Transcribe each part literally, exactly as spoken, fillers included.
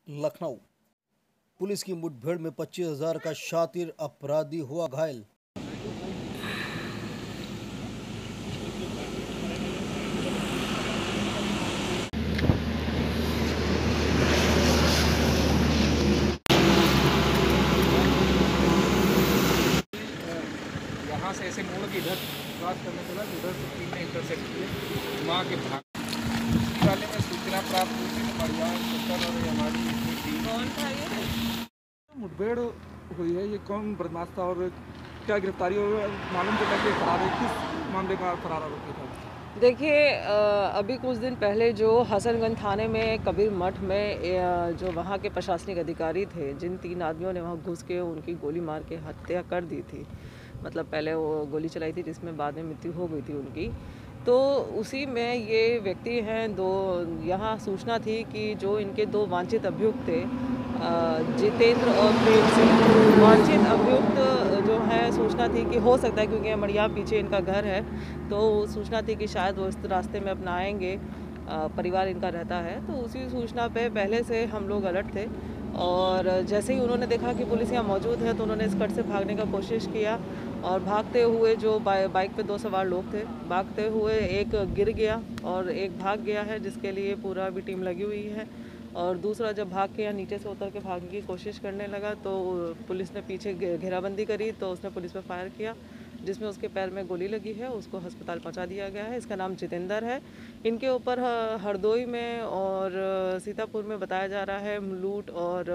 Lucknow police की मुठभेड़ में पच्चीस हजार का शातिर अपराधी हुआ घायल। यहाँ से ऐसे मोड़ के इधर क्रॉस करने के बाद उधर से टीम ने इंटरसेप्ट किए वहाँ के भाग वाले में सूचना प्राप्त हुई थी बढ़िया और हमारी टीम। कौन था ये? मुठभेड़ हुई है, ये कौन बदमाश था और क्या गिरफ्तारी मालूम चला कि फरार है, किस मामले का फरार आरोपी था? देखिए, अभी कुछ दिन पहले जो हसनगंज थाने में कबीर मठ में जो वहाँ के प्रशासनिक अधिकारी थे, जिन तीन आदमियों ने वहाँ घुस के उनकी गोली मार के हत्या कर दी थी, मतलब पहले वो गोली चलाई थी जिसमें बाद में मृत्यु हो गई थी उनकी, तो उसी में ये व्यक्ति हैं दो। यहाँ सूचना थी कि जो इनके दो वांछित अभियुक्त थे, जितेंद्र और प्रेम सिंह, वांछित अभियुक्त जो है, सूचना थी कि हो सकता है क्योंकि मड़िया पीछे इनका घर है, तो सूचना थी कि शायद वो इस रास्ते में अपना आएंगे, परिवार इनका रहता है, तो उसी सूचना पे पहले से हम लोग अलर्ट थे। और जैसे ही उन्होंने देखा कि पुलिस यहाँ मौजूद है तो उन्होंने इस कट से भागने का कोशिश किया और भागते हुए जो बाइक पे दो सवार लोग थे, भागते हुए एक गिर गया और एक भाग गया है, जिसके लिए पूरा भी टीम लगी हुई है। और दूसरा जब भाग के यहाँ नीचे से उतर के भागने की कोशिश करने लगा तो पुलिस ने पीछे घेराबंदी करी, तो उसने पुलिस पर फायर किया जिसमें उसके पैर में गोली लगी है, उसको अस्पताल पहुंचा दिया गया है। इसका नाम जितेंद्र है। इनके ऊपर हरदोई में और सीतापुर में बताया जा रहा है लूट और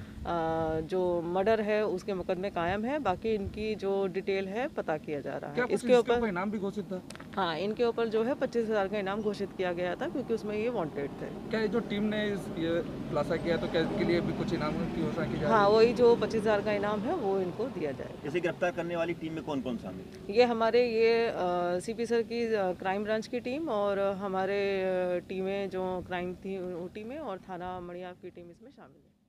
जो मर्डर है उसके मुकदमे कायम है। बाकी इनकी जो डिटेल है पता किया जा रहा है। इसके ऊपर इनाम भी घोषित था? हाँ, इनके ऊपर जो है पच्चीस हजार का इनाम घोषित किया गया था क्योंकि उसमें ये वांटेड थे। क्या जो टीम ने इस ये खुलासा किया तो क्या इसके लिए भी कुछ इनाम की घोषणा की जाए? हाँ, वही जो पच्चीस हजार का इनाम है वो इनको दिया जाए। इसे गिरफ्तार करने वाली टीम में कौन कौन शामिल? ये हमारे ये सीपी सर की क्राइम ब्रांच की टीम और हमारे टीमें जो क्राइम थी वो टीमें और थाना मड़िया की टीम इसमें शामिल है।